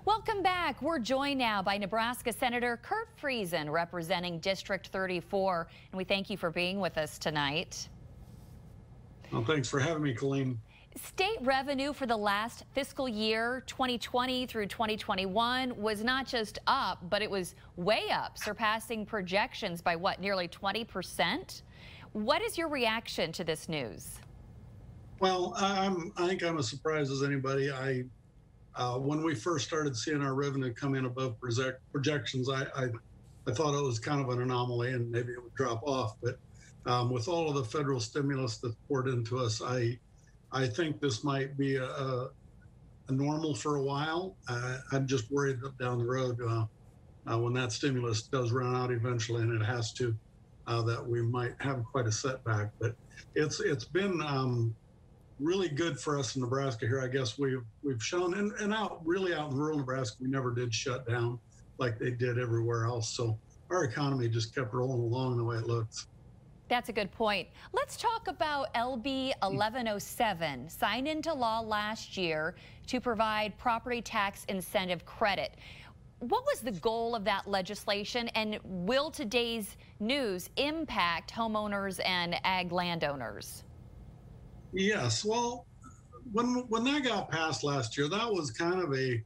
Welcome back. We're joined now by Nebraska Senator Kurt Friesen, representing District 34, and we thank you for being with us tonight. Well, thanks for having me, Colleen. State revenue for the last fiscal year, 2020 through 2021, was not just up, but it was way up, surpassing projections by what, nearly 20%? What is your reaction to this news? Well, I think I'm as surprised as anybody. When we first started seeing our revenue come in above projections, I thought it was kind of an anomaly and maybe it would drop off. But with all of the federal stimulus that's poured into us, I think this might be a normal for a while. I'm just worried that down the road, when that stimulus does run out eventually, and it has to, that we might have quite a setback. But it's been really good for us in Nebraska here. I guess we've shown, and really out in rural Nebraska, we never did shut down like they did everywhere else. So our economy just kept rolling along the way it looks. That's a good point. Let's talk about LB 1107, signed into law last year to provide property tax incentive credit. What was the goal of that legislation, and will today's news impact homeowners and ag landowners? Yes, well, when that got passed last year, that was kind of a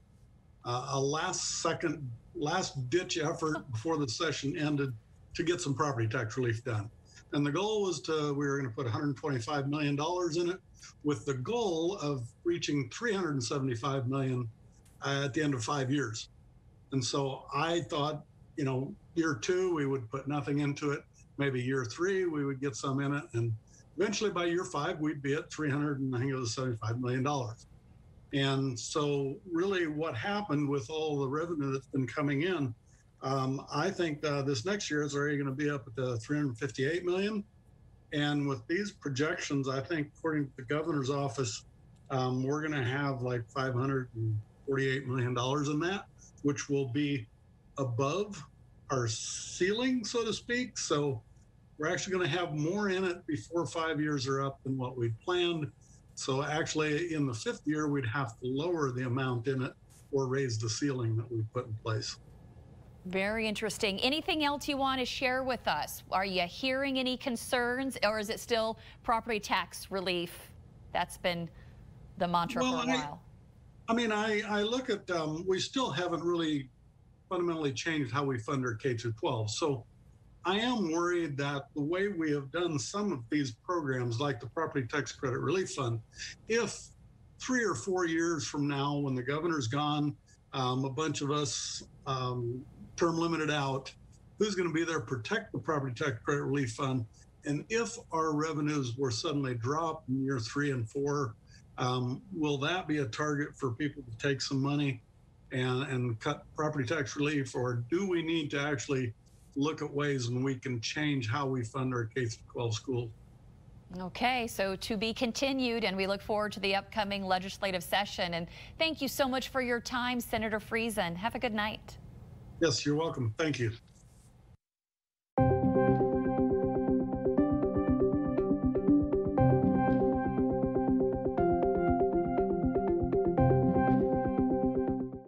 last ditch effort before the session ended to get some property tax relief done. And the goal was we were going to put $125 million in it, with the goal of reaching $375 million at the end of 5 years. And so I thought, year 2, we would put nothing into it. Maybe year 3, we would get some in it. And eventually by year 5, we'd be at $375 million. And so really what happened with all the revenue that's been coming in, I think this next year is already going to be up at the $358 million. And with these projections, I think according to the governor's office, we're going to have like $548 million in that, which will be above our ceiling, so to speak. So we're actually going to have more in it before 5 years are up than what we'd planned. So actually in the 5th year, we'd have to lower the amount in it or raise the ceiling that we put in place. Very interesting. Anything else you want to share with us? Are you hearing any concerns, or is it still property tax relief? That's been the mantra for a while. I look at, we still haven't really fundamentally changed how we fund our K-12. So I am worried that the way we have done some of these programs, like the Property Tax Credit Relief Fund, if 3 or 4 years from now, when the governor's gone, a bunch of us term limited out, who's going to be there to protect the Property Tax Credit Relief Fund? And if our revenues were suddenly dropped in year 3 and 4, will that be a target for people to take some money and cut property tax relief? Or do we need to actually look at ways when we can change how we fund our K-12 schools? Okay, so to be continued, and we look forward to the upcoming legislative session. And thank you so much for your time, Senator Friesen. Have a good night. Yes, you're welcome. Thank you.